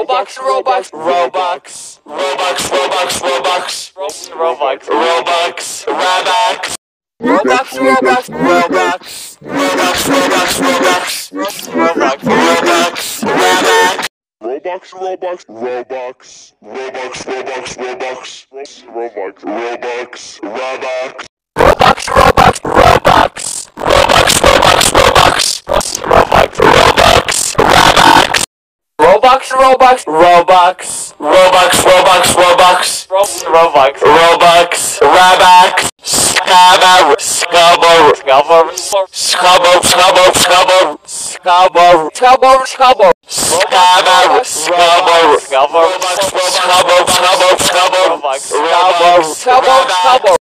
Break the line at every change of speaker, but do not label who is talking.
Robux, Robux, Robux, Robux, Robux, Robux, Robux, Robux, Robux. Robux, Robux, Robux, Robux, Robux, Robux, Robux, Robux, Robux. Robux, Robux, Robux, Robux, Robux, Robux, Robux, Robux, Robux. Robux, Robux, Robux, Robux, Robux, Robux, Robux, Robux, Robux. Robux, Robux, Robux, Robux, Robux, Robux, Robux, Robux, Robux. Scabber, scabber, scabber, scabber, scabber, scabber, scabber, scabber, scabber. Scabber, scabber, scabber, scabber, scabber, scabber, scabber, scabber, scabber.